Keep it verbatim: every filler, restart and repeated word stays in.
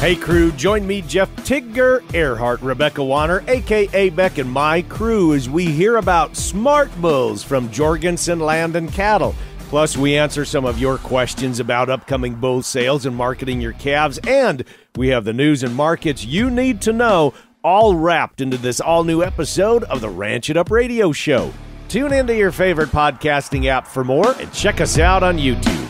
Hey crew, join me, Jeff Tigger, Earhart, Rebecca Warner, a k a. Beck, and my crew as we hear about smart bulls from Jorgensen Land and Cattle. Plus, we answer some of your questions about upcoming bull sales and marketing your calves, and we have the news and markets you need to know, all wrapped into this all-new episode of the Ranch It Up Radio Show. Tune into your favorite podcasting app for more, and check us out on YouTube.